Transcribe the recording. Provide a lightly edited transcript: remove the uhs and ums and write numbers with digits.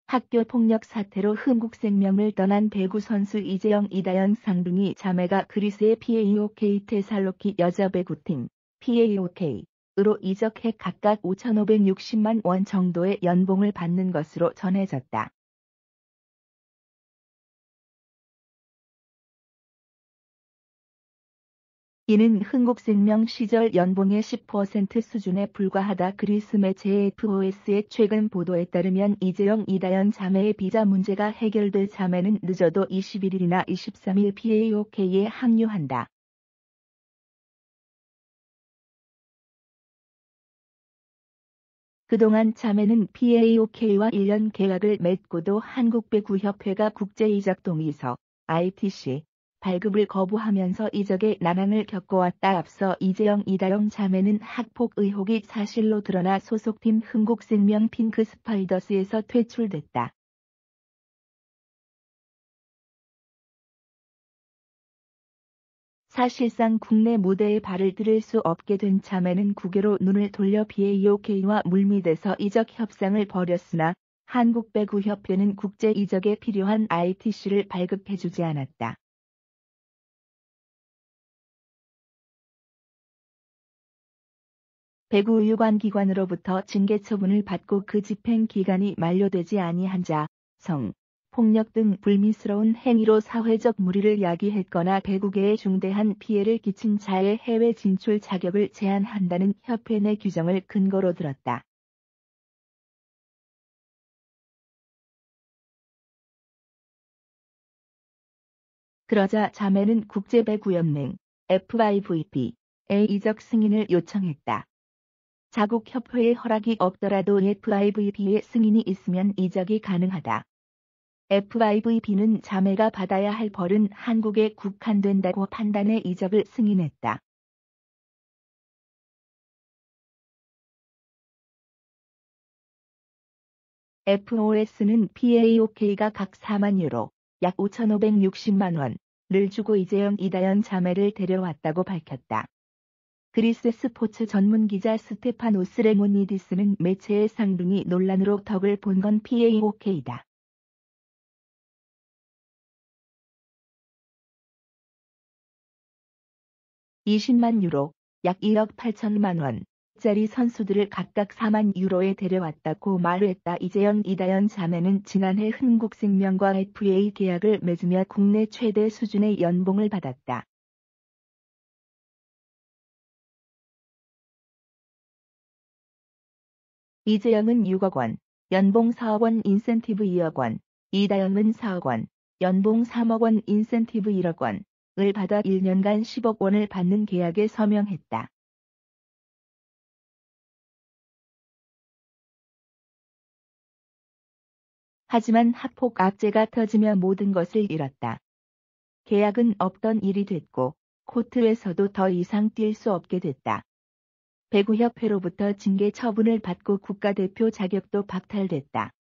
학교 폭력 사태로 흥국생명을 떠난 배구 선수 이재영, 이다연 쌍둥이 자매가 그리스의 PAOK 테살로키 여자배구팀 PAOK으로 이적해 각각 5,560만 원 정도의 연봉을 받는 것으로 전해졌다. 이는 흥국생명 시절 연봉의 10% 수준에 불과하다. 그리스 매체 FOS의 최근 보도에 따르면 이재영, 이다연 자매의 비자 문제가 해결될 자매는 늦어도 21일이나 23일 PAOK에 합류한다. 그동안 자매는 PAOK와 1년 계약을 맺고도 한국배구협회가 국제이적 동의서 ITC 발급을 거부하면서 이적의 난항을 겪어왔다. 앞서 이재영, 이다영 자매는 학폭 의혹이 사실로 드러나 소속팀 흥국생명 핑크스파이더스에서 퇴출됐다. 사실상 국내 무대에 발을 들일 수 없게 된 자매는 국외로 눈을 돌려 PAOK와 물밑에서 이적 협상을 벌였으나 한국배구협회는 국제 이적에 필요한 ITC를 발급해주지 않았다. 배구유관기관으로부터 징계 처분을 받고 그 집행 기간이 만료되지 아니한 자, 성, 폭력 등 불미스러운 행위로 사회적 물의를 야기했거나 배구계에 중대한 피해를 끼친 자의 해외 진출 자격을 제한한다는 협회 내 규정을 근거로 들었다. 그러자 자매는 국제배구연맹 FIVB에 이적 승인을 요청했다. 자국 협회의 허락이 없더라도 FIVB의 승인이 있으면 이적이 가능하다. FIVB는 자매가 받아야 할 벌은 한국에 국한된다고 판단해 이적을 승인했다. FOS는 PAOK가 각 4만 유로, 약 5,560만 원을 주고 이재영, 이다연 자매를 데려왔다고 밝혔다. 그리스 스포츠 전문 기자 스테파노스 레모니디스는 매체의 쌍둥이 논란으로 덕을 본 건 PAOK다. (20만 유로, 약 1억 8천만 원)짜리 선수들을 각각 4만 유로에 데려왔다고 말했다. 이재영, 이다연 자매는 지난해 흥국생명과 FA 계약을 맺으며 국내 최대 수준의 연봉을 받았다. 이재영은 6억 원, 연봉 4억 원 인센티브 2억 원, 이다영은 4억 원, 연봉 3억 원 인센티브 1억 원을 받아 1년간 10억 원을 받는 계약에 서명했다. 하지만 학폭 악재가 터지며 모든 것을 잃었다. 계약은 없던 일이 됐고 코트에서도 더 이상 뛸 수 없게 됐다. 배구협회로부터 징계 처분을 받고 국가대표 자격도 박탈됐다.